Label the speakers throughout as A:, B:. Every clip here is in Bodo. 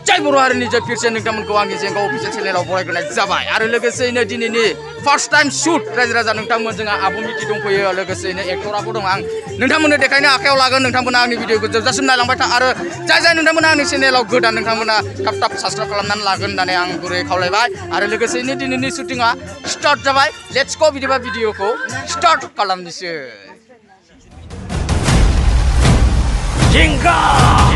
A: जय बर' हारिनि जय फिरसे नोंथांमोनखौ आंनि जेंगा अफिसियेल चेनेलाव बरायग्रोनाय जाबाय आरो लोगोसेयैनो दिनैनि फार्स्ट टाइम शुट रायजो राजा नोंथांमोन जोंहा आबु मिथि दंफैयो लोगोसेयैनो एक्टराबो दं आं नोंथांमोननो देखायनो आखायाव लागोन नोंथांमोना आंनि भिडिअखौ जोबजासिम नायलांबाय था आरो जाय नोंथांमोना आंनि चेनेलाव गोदान नोंथांमोना थाब थाब साबस्क्राइब खालामनानै लागोन होननानै आं गुरै खावलायबाय आरो लोगोसेयैनो दिनैनि शुटिंआ स्टार्ट जाबाय लेट्स गो बिदिबा भिडिअखौ स्टार्ट खालामनोसै जेंगा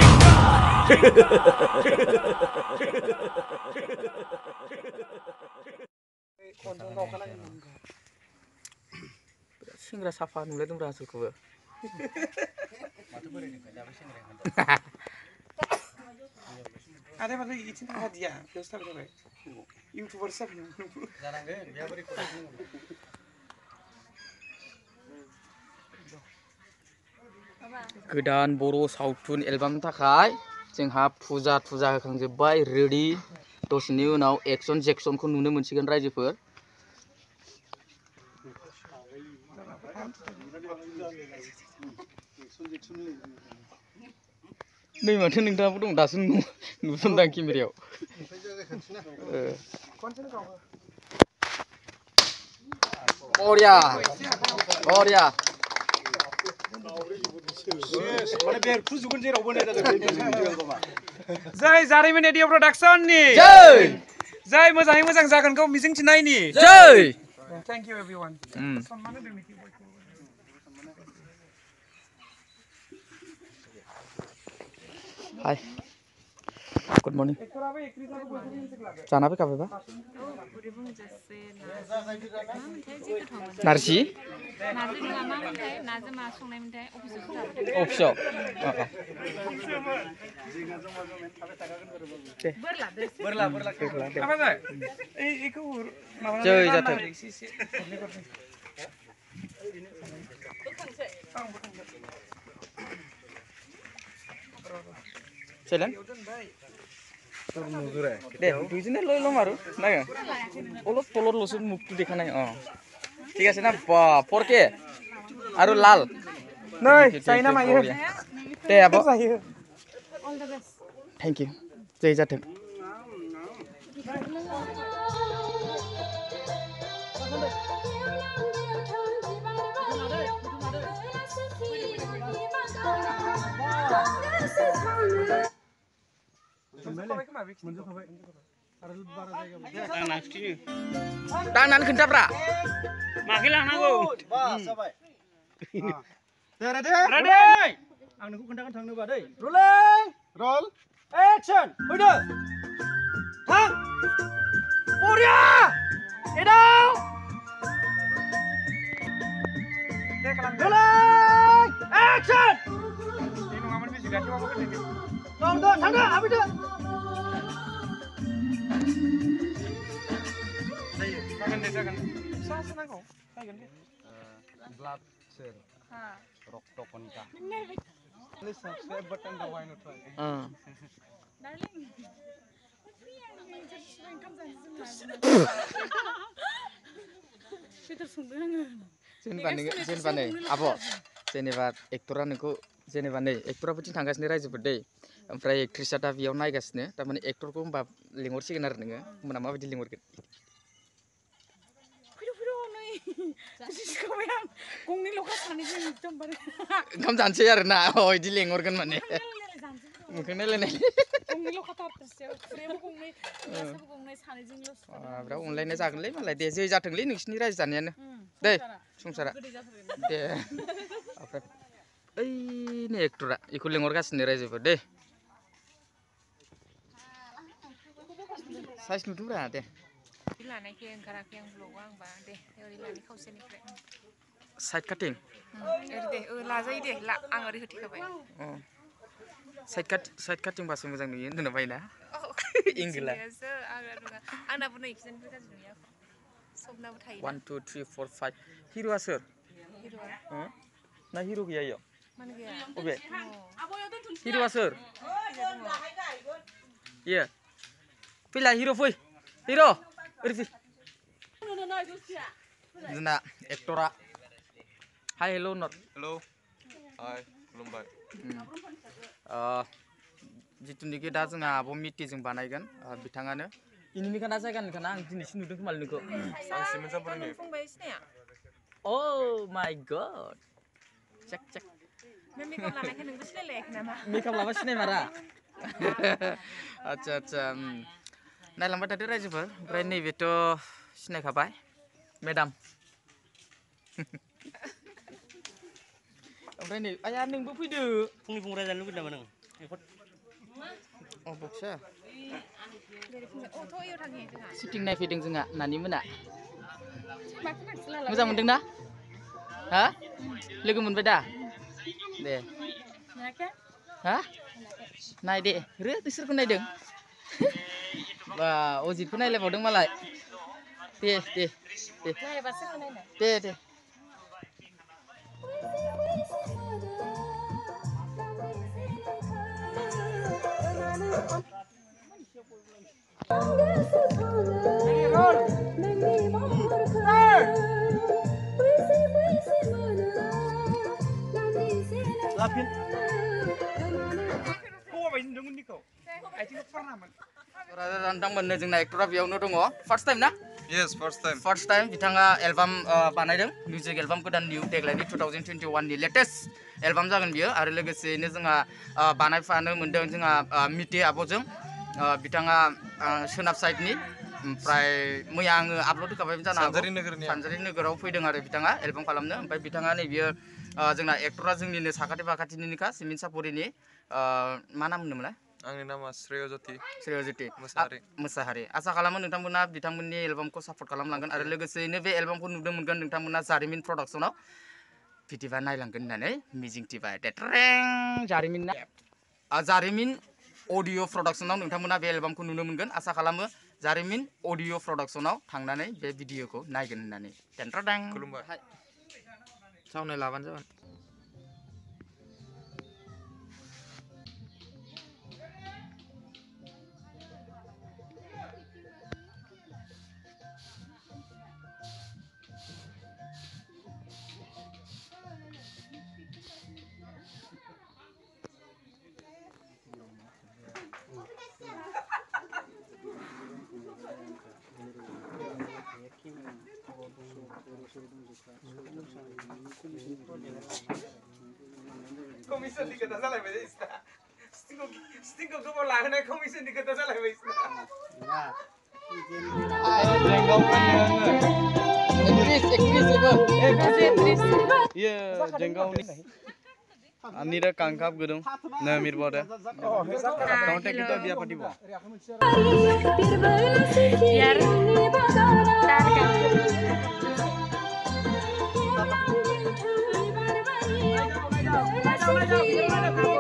A: सेंग्रा साफा नुलायदों रा आसोलखौबो
B: ada mana izin apa dia terus tak boleh youtuber sah
A: jangan dia beri गोदान बर' सावथुन एलबामनि थाखाय जोंहा फुजा होखांजोब्बाय रेडि दसेनि उनाव एक्सन जेक्सनखौ नुनो मोनसिगोन रायजोफोर नै माथो नोंथाङाबो दं दासो नुसनदां केमेरायाव बरिया बरिया
B: जय जारिमिन एडिअ प्रडाक्शननि जय मोजाङै मोजां जागोनखौ मिजिंथिनायनि
A: जय
B: थेंक इउ एभरिवन सनमान होदों
A: हाय गुड मर्निं जाना फैखाबायबा नारजि अफिसाव जय जाथों चलें दे दुइजने लय मारो नायो अलप तलरल'सो मुखटो देखानाय ठीक आछे ना फरके आरो लाल
B: नै जायना मायो
A: दे आब' थेंक इउ जय जाथों दांनानै खोन्थाब्रा
B: माखै लांनांगौ
C: जाबाय
B: रेडि
C: आं नोंखौ खोन्थागोन थांनोबा दै रलिं रल एक्शन फैदो थां बरिया एदाव
B: दे खालाम
C: रलिं एक्शन
B: बे नङामोन बेसे गासिबाबो गोदै
C: थांदो हाबैदो
B: जागोन सासे नांगौ जागोन दे
C: ब्लाड सेल रक्त Kanika please subscribe button the why not try
D: darling
A: जेनेबा नै आब' जेनेबा एक्टरा नोंखौ जेनेबा नै एक्टराबो दिन थांगासिनो रायजोफोर दै ओमफ्राय एक्ट्रिसआ दा बेयाव नायगासिनो थारमाने एक्टरखौ होमबा लिंहरसिगोन आरो नोङो होमबा माबायदि लिंहरगोन ओंखाम जानोसै आरो ना बिदि लेंहरगोन माने मोखां नायलायनाय बिराद अनलायनाय जागोनलै मालाय दे जै जाथोंलै नोंसिनि रायजो जानायानो दे संसारा दे ओमफ्राय ओइनो एक्टरा बेखौ लेंहरगासिनो रायजोफोर दे साइज नुदोंब्रा दे
D: लानायखौ ओंखाराखै आं ब्लगआव आंबा दे ओरै लानि खावसेनिफ्राय
A: साइड काटिं
D: दे लाजायो दे आं ओरै होथेखाबाय
A: साइड काटिंबासो मोजां नुयो होनदों बायना इंगला
D: आंनाबो नै खिजानिफ्राय गाज्रि नुयो सबनाबो थायो
A: 1 2 3 4 5 हिर'आ सोर ना हिर' गैया इयाव
D: माने गैया
A: अबे हिर'आ सोर इयो फैला हिर' फै हिर' ओरै फै जोंना एक्टरा हाय हेल' नट
E: हेल' हाय खुलुमबाय
A: जिथुनिखि दा जोंहा आब' मिटिजों बानायगोन बिथाङानो इनिनि खाना जायगानि खाना आं दिनैसो नुदों खोमा नोंखौ
D: फंबाय सिनाया
A: ओ माय गड चेक चेक
D: नों मेकआप लानायखाय नोंबो सिनायलायाखै नामा
A: मेकआप लाबा सिनायमारा आच्छा आच्छा नायलांबाय थादो रायजोफोर ओमफ्राय नैबेथ' सिनायखाबाय मेडाम ओमफ्राय नै आया नोंबो फैदो
E: फुंनि फुं रायजानो लुगैदों नामा नों
A: अ बक्सा
D: अथ' इयाव थांनि जोंहा
A: सिटिं नायफैदों जोंहा नानि मोना मोजां मोनदों ना हा लोगो मोनबाय दा दे हा नाय दे रो बिसोरखौ नायदों बा अजितखौ नायलायबावदों मालाय दे दे दे दे दे
E: Lapin.
B: Kau apa ini dengan Niko? Aja pernah man.
A: नोंथांमोननो जोंना एक्टरा बेयावनो दङ फार्स्ट टाइम ना
C: Yes, first time.
A: First time बिथाङा एलबाम बानायदों मिउजिक एलबाम गोदान निउ देग्लायनि 2021 नि लेटेस्ट एलबाम जागोन बियो आरो लोगोसेयैनो जोंहा बानायफानो मोनदों जोंहा मिटि आब'जों बिथाङा सोनाब साइडनि ओमफ्राय मैया आङो आपल'ड होखाबाय जानो हागौ सानजारि नोगोराव फैदों आरो बिथाङा एलबाम खालामनो ओमफ्राय बिथाङा नैबियो जोंना एक्टरा जोंनिनो साखाथि फाखाथिनिनोखा सिमिन सापरिनि मा नाम होनोमोनलाय
C: आंनि नामा श्रेयज्योति
A: मोसाहारि आसा खालामो नोंथांमोना बिथांमोननि एलबामखौ सापर्ट खालामलांगोन आरो लोगोसेयैनो बे एलबामखौ नुनो मोनगोन नोंथांमोना जारिमिन प्रडाक्सनाव भिडिअ नायलांगोन होननानै मिजिंथिबाय टेट्रें जारिमिन अडिअ प्रडाक्सनाव नोंथांमोना बे एलबामखौ नुनो मोनगोन आसा खालामो जारिमिन अडिअ प्रडाक्सनाव थांनानै बे भिडिअखौ नायगोन होननानै टेट्रें
C: खुलुमबाय
A: सावनाय लाबानो जाबाय
B: Komisan di kita salah baca isna. Stingko kau lahan ay komisan di kita salah baca isna.
A: Inggris
C: Iya, jengkau nih. Anira kangkap gedung. Nah, mirbode. Kontak kita biar padi bo.
D: biar targa